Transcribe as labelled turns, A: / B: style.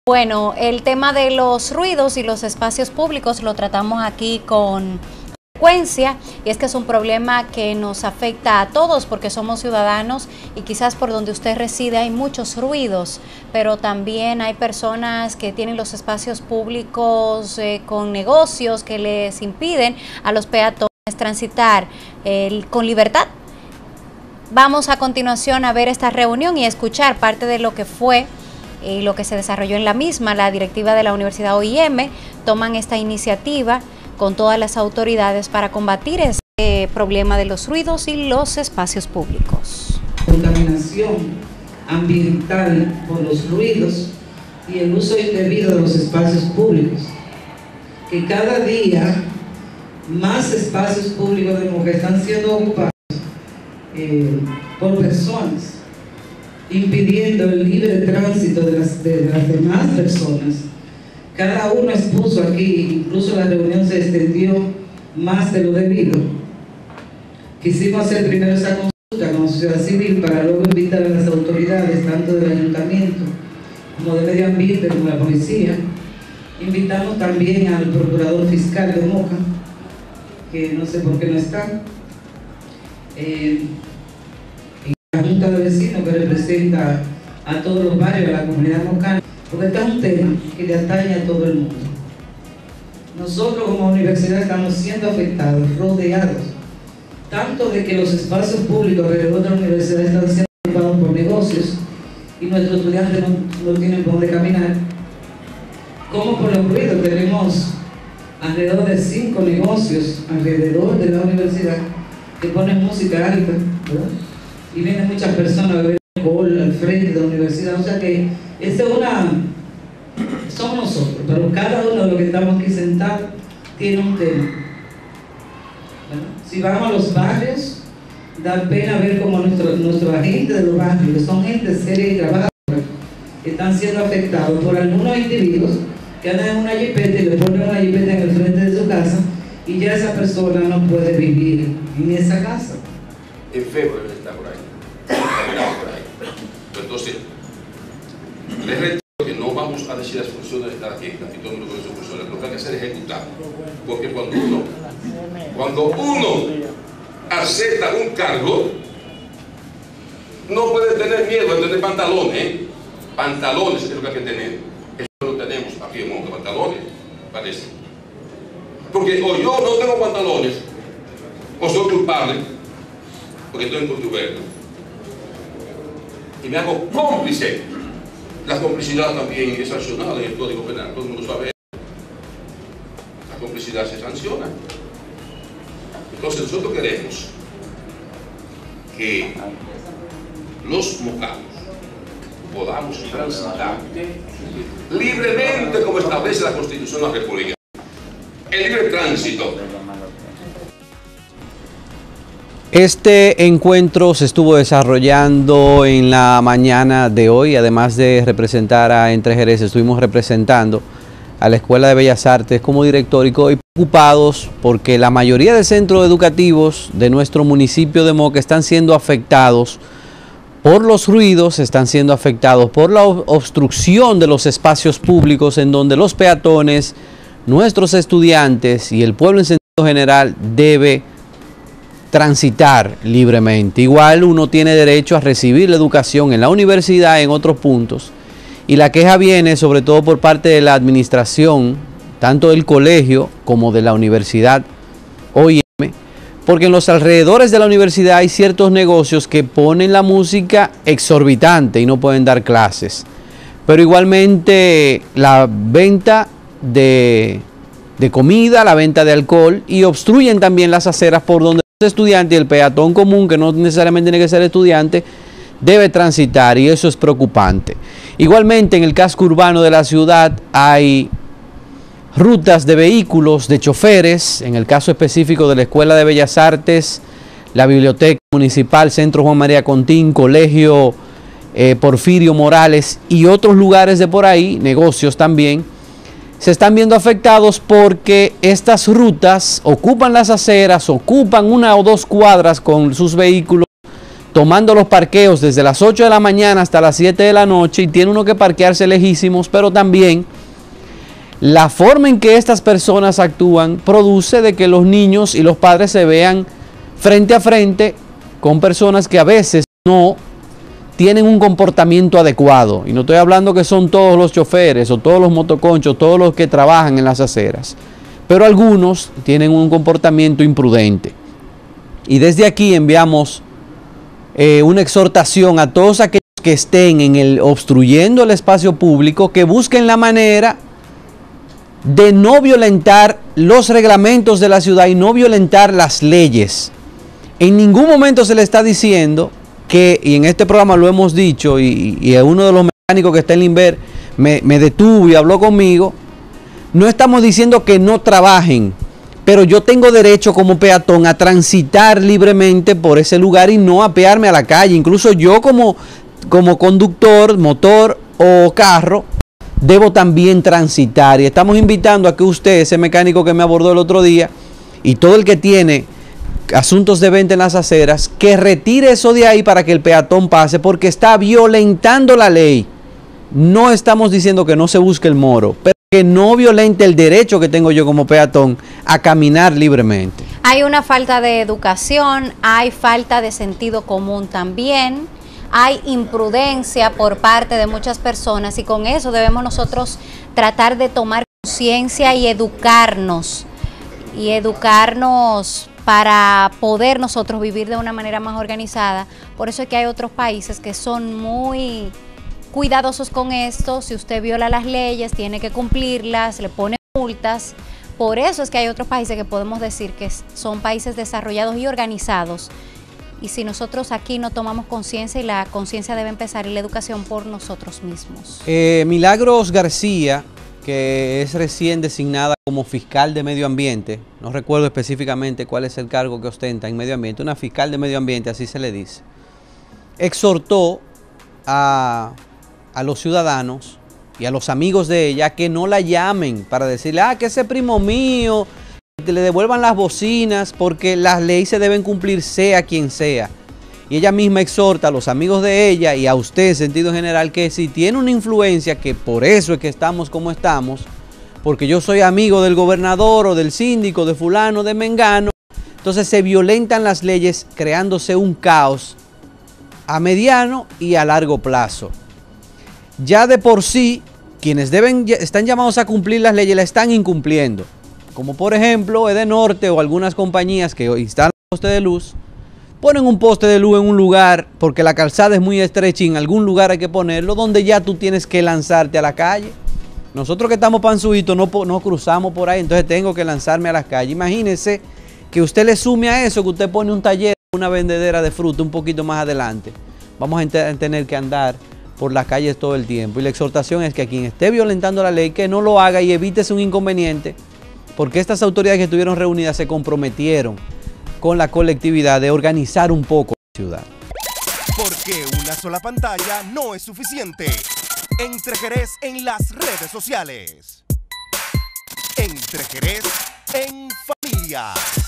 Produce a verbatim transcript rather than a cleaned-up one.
A: Bueno, el tema de los ruidos y los espacios públicos lo tratamos aquí con frecuencia, y es que es un problema que nos afecta a todos porque somos ciudadanos y quizás por donde usted reside hay muchos ruidos, pero también hay personas que tienen los espacios públicos eh, con negocios que les impiden a los peatones transitar eh, con libertad. Vamos a continuación a ver esta reunión y a escuchar parte de lo que fue y lo que se desarrolló en la misma. La directiva de la Universidad O I M toman esta iniciativa con todas las autoridades para combatir este problema de los ruidos y los espacios públicos.
B: Contaminación ambiental por los ruidos y el uso indebido de los espacios públicos, que cada día más espacios públicos de Moca están siendo ocupados eh, por personas, impidiendo el libre tránsito de las, de las demás personas. Cada uno expuso aquí, incluso la reunión se extendió más de lo debido. Quisimos hacer primero esa consulta con sociedad civil para luego invitar a las autoridades, tanto del ayuntamiento como de medio ambiente, como la policía. Invitamos también al procurador fiscal de Moca, que no sé por qué no está, eh, y la Junta de Vecinos, que representa a todos los barrios, a la comunidad mocana, porque este es un tema que le atañe a todo el mundo. Nosotros como universidad estamos siendo afectados, rodeados, tanto de que los espacios públicos alrededor de la universidad están siendo ocupados por negocios y nuestros estudiantes no, no tienen por dónde caminar, como por los ruidos. Tenemos alrededor de cinco negocios alrededor de la universidad que ponen música alta, ¿verdad? Y vienen muchas personas a beber alcohol al frente de la universidad. O sea que esa es una, somos nosotros, pero cada uno de los que estamos aquí sentados tiene un tema, ¿verdad? Si vamos a los barrios, da pena ver cómo nuestros nuestro agentes de los barrios, que son gente seria y trabajadora, están siendo afectados por algunos individuos que andan en una jipeta y le ponen una jipeta en el frente de su casa y ya esa persona no puede vivir en esa casa.
C: Enfermo debe estar por ahí, caminando por ahí. Entonces, les recuerdo que no vamos a decir las funciones de estar aquí, y todo el mundo conoce sus funciones, lo que hay que hacer es ejecutar. Porque cuando uno, cuando uno acepta un cargo, no puede tener miedo de tener pantalones, ¿eh? Pantalones es lo que hay que tener. Lo tenemos aquí en Moca, pantalones, parece. Porque o yo no tengo pantalones, o soy culpable, porque estoy en contubernio, y me hago cómplice. La complicidad también es sancionada en el Código Penal, todo el mundo sabe. La complicidad se sanciona. Entonces nosotros queremos que los mocanos podamos transitar libremente como establece la Constitución de la República. El libre tránsito.
D: Este encuentro se estuvo desarrollando en la mañana de hoy. Además de representar a Entre Jerez, estuvimos representando a la Escuela de Bellas Artes como director y preocupados porque la mayoría de centros educativos de nuestro municipio de Moca están siendo afectados por los ruidos, están siendo afectados por la obstrucción de los espacios públicos en donde los peatones, nuestros estudiantes y el pueblo en sentido general debe transitar libremente. Igual uno tiene derecho a recibir la educación en la universidad, en otros puntos, y la queja viene sobre todo por parte de la administración, tanto del colegio como de la universidad O I M, porque en los alrededores de la universidad hay ciertos negocios que ponen la música exorbitante y no pueden dar clases. Pero igualmente la venta de, de comida, la venta de alcohol, y obstruyen también las aceras por donde el estudiante y el peatón común, que no necesariamente tiene que ser estudiante, debe transitar, y eso es preocupante. Igualmente en el casco urbano de la ciudad hay rutas de vehículos, de choferes, en el caso específico de la Escuela de Bellas Artes, la Biblioteca Municipal, Centro Juan María Contín, Colegio eh, Porfirio Morales y otros lugares de por ahí, negocios también, se están viendo afectados porque estas rutas ocupan las aceras, ocupan una o dos cuadras con sus vehículos tomando los parqueos desde las ocho de la mañana hasta las siete de la noche y tiene uno que parquearse lejísimos, pero también la forma en que estas personas actúan produce de que los niños y los padres se vean frente a frente con personas que a veces no tienen un comportamiento adecuado. Y no estoy hablando que son todos los choferes o todos los motoconchos, todos los que trabajan en las aceras, pero algunos tienen un comportamiento imprudente. Y desde aquí enviamos eh, una exhortación a todos aquellos que estén en el obstruyendo el espacio público, que busquen la manera de no violentar los reglamentos de la ciudad y no violentar las leyes. En ningún momento se le está diciendo que, y en este programa lo hemos dicho, y, y uno de los mecánicos que está en Limber me, me detuvo y habló conmigo, no estamos diciendo que no trabajen, pero yo tengo derecho como peatón a transitar libremente por ese lugar y no apearme a la calle. Incluso yo como, como conductor, motor o carro, debo también transitar. Y estamos invitando a que usted, ese mecánico que me abordó el otro día, y todo el que tiene asuntos de venta en las aceras, que retire eso de ahí para que el peatón pase, porque está violentando la ley. No estamos diciendo que no se busque el moro, pero que no violente el derecho que tengo yo como peatón a caminar libremente.
A: Hay una falta de educación, hay falta de sentido común también, hay imprudencia por parte de muchas personas, y con eso debemos nosotros tratar de tomar conciencia y educarnos, y educarnos para poder nosotros vivir de una manera más organizada. Por eso es que hay otros países que son muy cuidadosos con esto. Si usted viola las leyes, tiene que cumplirlas, le ponen multas. Por eso es que hay otros países que podemos decir que son países desarrollados y organizados. Y si nosotros aquí no tomamos conciencia, y la conciencia debe empezar y la educación por nosotros mismos.
D: Eh, Milagros García, que es recién designada como fiscal de medio ambiente, no recuerdo específicamente cuál es el cargo que ostenta en medio ambiente, una fiscal de medio ambiente, así se le dice, exhortó a, a los ciudadanos y a los amigos de ella que no la llamen para decirle, ah, que ese primo mío, que le devuelvan las bocinas, porque las leyes se deben cumplir sea quien sea. Y ella misma exhorta a los amigos de ella y a usted en sentido general que si tiene una influencia, que por eso es que estamos como estamos, porque yo soy amigo del gobernador o del síndico, de fulano, de mengano, entonces se violentan las leyes creándose un caos a mediano y a largo plazo. Ya de por sí, quienes deben, están llamados a cumplir las leyes la están incumpliendo, como por ejemplo Edenorte o algunas compañías que instalan poste de luz, ponen un poste de luz en un lugar porque la calzada es muy estrecha y en algún lugar hay que ponerlo donde ya tú tienes que lanzarte a la calle. Nosotros que estamos panzuitos no, no cruzamos por ahí, entonces tengo que lanzarme a las calles. Imagínese que usted le sume a eso que usted pone un taller, una vendedera de fruta un poquito más adelante. Vamos a tener que andar por las calles todo el tiempo. Y la exhortación es que a quien esté violentando la ley, que no lo haga y evítese un inconveniente, porque estas autoridades que estuvieron reunidas se comprometieron con la colectividad de organizar un poco la ciudad.
E: Porque una sola pantalla no es suficiente. Entre Jerez en las redes sociales. Entre Jerez en familia.